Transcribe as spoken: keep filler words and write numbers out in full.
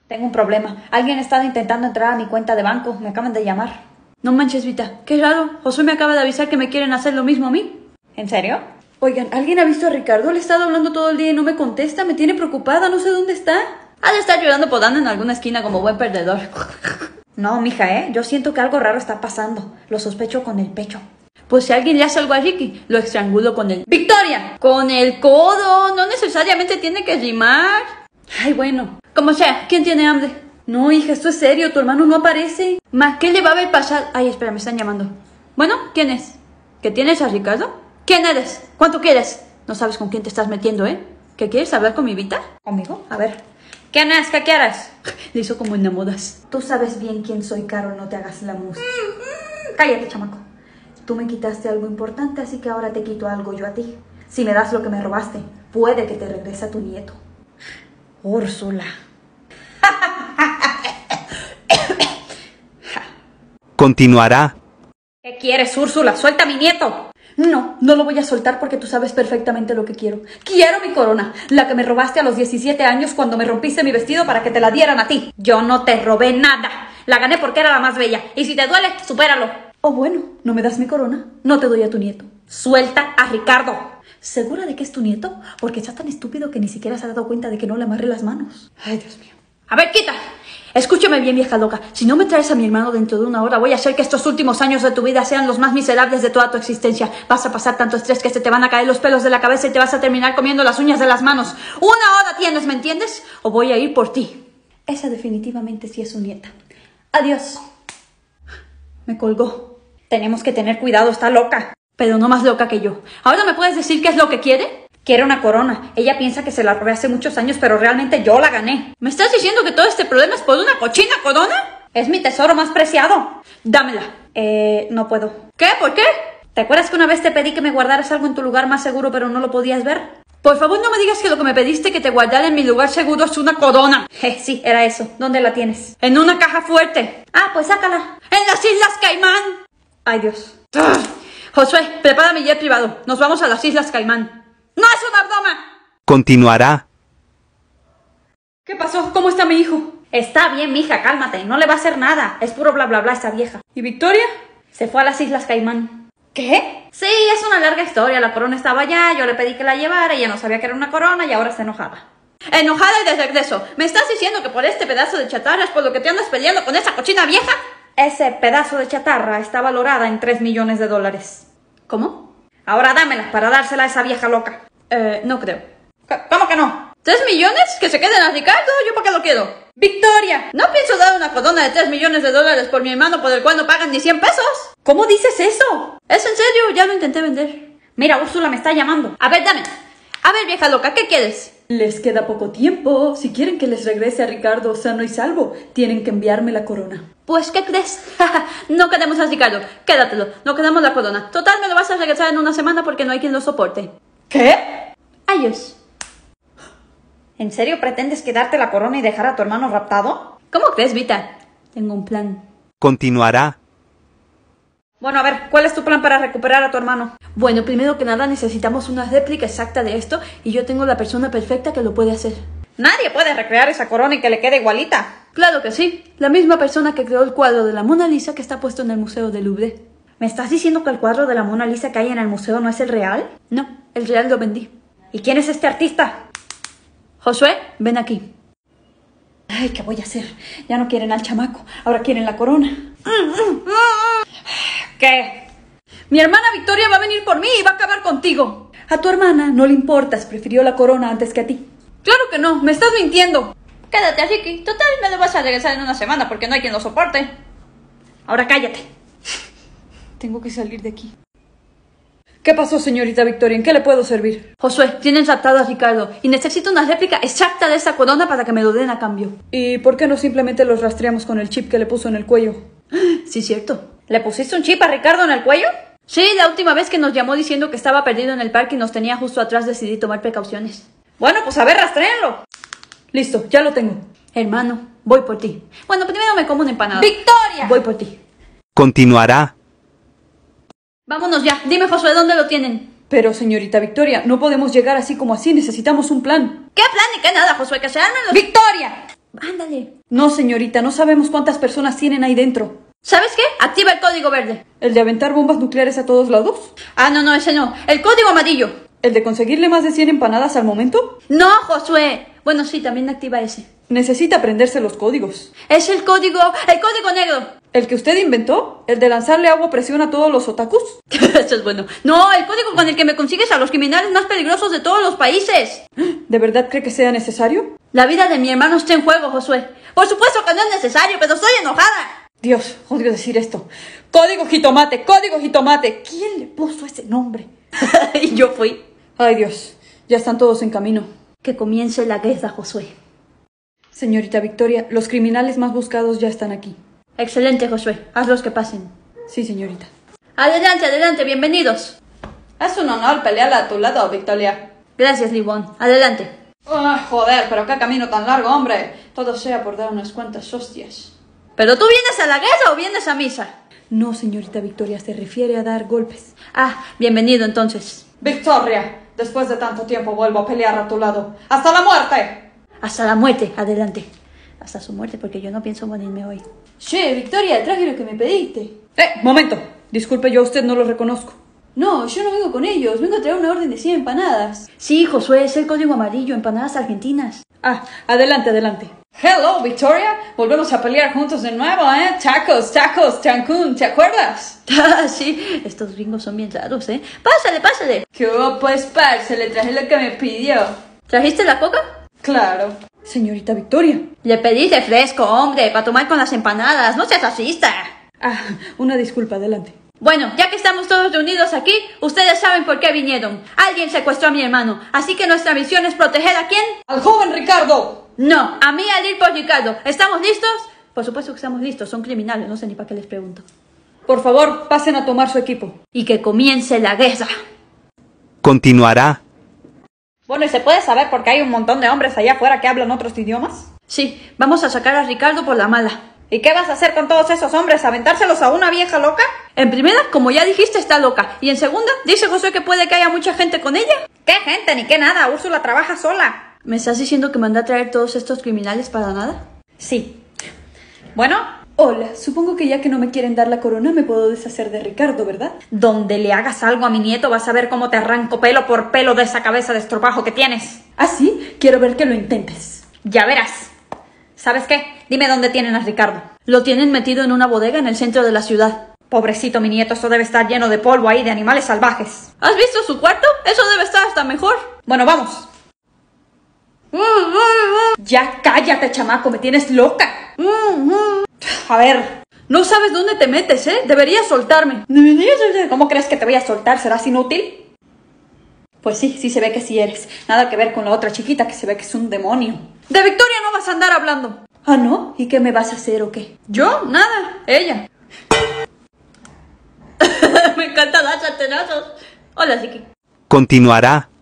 Tengo un problema. Alguien ha estado intentando entrar a mi cuenta de banco. Me acaban de llamar. No manches, Vita. Qué raro. Josué me acaba de avisar que me quieren hacer lo mismo a mí. ¿En serio? Oigan, ¿alguien ha visto a Ricardo? Le he estado hablando todo el día y no me contesta. Me tiene preocupada. No sé dónde está. Ha de estar llorando podando en alguna esquina como buen perdedor. No, mija, ¿eh? Yo siento que algo raro está pasando. Lo sospecho con el pecho. Pues si alguien le hace algo a Ricky, lo estrangulo con el... ¡Victoria! Con el codo. No necesariamente tiene que rimar. Ay, bueno. Como sea, ¿quién tiene hambre? No, hija, esto es serio. Tu hermano no aparece. Ma, ¿qué le va a haber pasado? Ay, espera, me están llamando. Bueno, ¿quién es? ¿Que tienes a Ricardo? ¿Quién eres? ¿Cuánto quieres? No sabes con quién te estás metiendo, ¿eh? ¿Qué quieres hablar con mi Vita? ¿Conmigo? A ver. ¿Quién es? ¿Qué quieres? Le hizo como enamoras. Tú sabes bien quién soy, Caro. No te hagas la música. Cállate, chamaco. Tú me quitaste algo importante, así que ahora te quito algo yo a ti. Si me das lo que me robaste, puede que te regrese a tu nieto. Úrsula. Continuará. ¿Qué quieres, Úrsula? ¡Suelta a mi nieto! No, no lo voy a soltar porque tú sabes perfectamente lo que quiero. Quiero mi corona, la que me robaste a los diecisiete años cuando me rompiste mi vestido para que te la dieran a ti. Yo no te robé nada. La gané porque era la más bella. Y si te duele, supéralo. Oh, bueno, ¿no me das mi corona? No te doy a tu nieto. Suelta a Ricardo. ¿Segura de que es tu nieto? Porque está tan estúpido que ni siquiera se ha dado cuenta de que no le amarré las manos. Ay, Dios mío. A ver, quita. Escúchame bien, vieja loca. Si no me traes a mi hermano dentro de una hora, voy a hacer que estos últimos años de tu vida sean los más miserables de toda tu existencia. Vas a pasar tanto estrés que se te van a caer los pelos de la cabeza y te vas a terminar comiendo las uñas de las manos. Una hora tienes, ¿me entiendes? O voy a ir por ti. Esa definitivamente sí es su nieta. Adiós. Me colgó. Tenemos que tener cuidado, está loca. Pero no más loca que yo. ¿Ahora me puedes decir qué es lo que quiere? Quiere una corona. Ella piensa que se la robé hace muchos años, pero realmente yo la gané. ¿Me estás diciendo que todo este problema es por una cochina corona? Es mi tesoro más preciado. Dámela. Eh, no puedo. ¿Qué? ¿Por qué? ¿Te acuerdas que una vez te pedí que me guardaras algo en tu lugar más seguro, pero no lo podías ver? Por favor, no me digas que lo que me pediste que te guardara en mi lugar seguro es una corona. Eh, sí, era eso. ¿Dónde la tienes? En una caja fuerte. Ah, pues sácala. ¡En las Islas Caimán! Ay, Dios. ¡Ugh! Josué, prepara mi jet privado. Nos vamos a las Islas Caimán. ¡No es una broma! Continuará. ¿Qué pasó? ¿Cómo está mi hijo? Está bien, mija, cálmate. No le va a hacer nada. Es puro bla bla bla esta vieja. ¿Y Victoria? Se fue a las Islas Caimán. ¿Qué? Sí, es una larga historia. La corona estaba allá, yo le pedí que la llevara, ella no sabía que era una corona y ahora está enojada. Enojada y de regreso. ¿Me estás diciendo que por este pedazo de chatarra es por lo que te andas peleando con esa cochina vieja? Ese pedazo de chatarra está valorada en tres millones de dólares. ¿Cómo? Ahora dámela para dársela a esa vieja loca. Eh, no creo. ¿Cómo que no? ¿Tres millones? ¿Que se queden a Ricardo? ¿Yo para qué lo quiero? ¡Victoria! No pienso dar una corona de tres millones de dólares por mi hermano por el cual no pagan ni cien pesos. ¿Cómo dices eso? ¿Es en serio? Ya lo intenté vender. Mira, Úrsula me está llamando. A ver, dame. A ver, vieja loca, ¿qué quieres? Les queda poco tiempo. Si quieren que les regrese a Ricardo sano y salvo, tienen que enviarme la corona. Pues, ¿qué crees? No queremos a Ricardo. Quédatelo. No queremos la corona. Total, me lo vas a regresar en una semana porque no hay quien lo soporte. ¿Qué? Adiós. ¿En serio pretendes quedarte la corona y dejar a tu hermano raptado? ¿Cómo crees, Vita? Tengo un plan. Continuará. Bueno, a ver, ¿cuál es tu plan para recuperar a tu hermano? Bueno, primero que nada necesitamos una réplica exacta de esto y yo tengo la persona perfecta que lo puede hacer. Nadie puede recrear esa corona y que le quede igualita. Claro que sí. La misma persona que creó el cuadro de la Mona Lisa que está puesto en el Museo del Louvre. ¿Me estás diciendo que el cuadro de la Mona Lisa que hay en el museo no es el real? No, el real lo vendí. ¿Y quién es este artista? Josué, ven aquí. Ay, ¿qué voy a hacer? Ya no quieren al chamaco, ahora quieren la corona. ¿Qué? Mi hermana Victoria va a venir por mí y va a acabar contigo. A tu hermana no le importas, prefirió la corona antes que a ti. Claro que no, me estás mintiendo. Quédate así que total me lo vas a regresar en una semana porque no hay quien lo soporte. Ahora cállate. Tengo que salir de aquí. ¿Qué pasó, señorita Victoria? ¿En qué le puedo servir? Josué, tienen raptado a Ricardo y necesito una réplica exacta de esa corona para que me lo den a cambio. ¿Y por qué no simplemente los rastreamos con el chip que le puso en el cuello? Sí, cierto. ¿Le pusiste un chip a Ricardo en el cuello? Sí, la última vez que nos llamó diciendo que estaba perdido en el parque y nos tenía justo atrás, decidí tomar precauciones. Bueno, pues a ver, rastréenlo. Listo, ya lo tengo. Hermano, voy por ti. Bueno, primero me como una empanada. ¡Victoria! Voy por ti. Continuará. Vámonos ya. Dime, Josué, ¿dónde lo tienen? Pero, señorita Victoria, no podemos llegar así como así. Necesitamos un plan. ¿Qué plan ni qué nada, Josué? Que se armen los... ¡Victoria! Ándale. No, señorita, no sabemos cuántas personas tienen ahí dentro. ¿Sabes qué? Activa el código verde. ¿El de aventar bombas nucleares a todos lados? Ah, no, no, ese no. El código amarillo. ¿El de conseguirle más de cien empanadas al momento? No, Josué. Bueno, sí, también activa ese. Necesita aprenderse los códigos. Es el código, el código negro. ¿El que usted inventó? ¿El de lanzarle agua a presión a todos los otakus? Eso es bueno. No, el código con el que me consigues a los criminales más peligrosos de todos los países. ¿De verdad cree que sea necesario? La vida de mi hermano está en juego, Josué. Por supuesto que no es necesario, pero estoy enojada. Dios, odio decir esto. Código jitomate, código jitomate. ¿Quién le puso ese nombre? Y yo fui. Ay, Dios, ya están todos en camino. Que comience la guerra, Josué. Señorita Victoria, los criminales más buscados ya están aquí. Excelente, Josué. Hazlos que pasen. Sí, señorita. Adelante, adelante, bienvenidos. Es un honor pelear a tu lado, Victoria. Gracias, Livon. Adelante. Ah, joder, pero qué camino tan largo, hombre. Todo sea por dar unas cuantas hostias. ¿Pero tú vienes a la guerra o vienes a misa? No, señorita Victoria, se refiere a dar golpes. Ah, bienvenido entonces. Victoria, después de tanto tiempo vuelvo a pelear a tu lado. ¡Hasta la muerte! Hasta la muerte, adelante. Hasta su muerte, porque yo no pienso morirme hoy. Che, Victoria, traje lo que me pediste. Eh, momento. Disculpe, yo a usted no lo reconozco. No, yo no vengo con ellos. Vengo a traer una orden de cien empanadas. Sí, Josué, es el código amarillo, empanadas argentinas. Ah, adelante, adelante. Hello, Victoria. Volvemos a pelear juntos de nuevo, ¿eh? Tacos, tacos, Cancún, ¿te acuerdas? Ah, sí, estos gringos son bien raros, ¿eh? Pásale, pásale. ¿Qué hubo, pues, parce? Le traje lo que me pidió. ¿Trajiste la coca? Claro. Señorita Victoria. Le pedí refresco, hombre, para tomar con las empanadas. No seas racista. Ah, una disculpa, adelante. Bueno, ya que estamos todos reunidos aquí, ustedes saben por qué vinieron. Alguien secuestró a mi hermano, así que nuestra misión es proteger ¿a quién? ¡Al joven Ricardo! No, a mí al ir por Ricardo. ¿Estamos listos? Por supuesto que estamos listos, son criminales, no sé ni para qué les pregunto. Por favor, pasen a tomar su equipo. Y que comience la guerra. Continuará. Bueno, ¿y se puede saber por qué hay un montón de hombres allá afuera que hablan otros idiomas? Sí, vamos a sacar a Ricardo por la mala. ¿Y qué vas a hacer con todos esos hombres? ¿Aventárselos a una vieja loca? En primera, como ya dijiste, está loca. Y en segunda, dice Josué que puede que haya mucha gente con ella. ¿Qué gente? Ni qué nada. Úrsula trabaja sola. ¿Me estás diciendo que mandé a traer todos estos criminales para nada? Sí. Bueno, hola. Supongo que ya que no me quieren dar la corona, me puedo deshacer de Ricardo, ¿verdad? Donde le hagas algo a mi nieto vas a ver cómo te arranco pelo por pelo de esa cabeza de estropajo que tienes. ¿Ah, sí? Quiero ver que lo intentes. Ya verás. ¿Sabes qué? Dime dónde tienen a Ricardo. Lo tienen metido en una bodega en el centro de la ciudad. Pobrecito mi nieto, esto debe estar lleno de polvo ahí, de animales salvajes. ¿Has visto su cuarto? Eso debe estar hasta mejor. Bueno, vamos. Ya cállate, chamaco, me tienes loca. A ver. No sabes dónde te metes, ¿eh? Deberías soltarme. ¿Cómo crees que te voy a soltar? ¿Serás inútil? Pues sí, sí se ve que sí eres. Nada que ver con la otra chiquita que se ve que es un demonio. De Victoria no vas a andar hablando. ¿Ah, no? ¿Y qué me vas a hacer o qué? ¿Yo? Nada. Ella. Me encantan las sartenazos. Hola, Ziki. Continuará.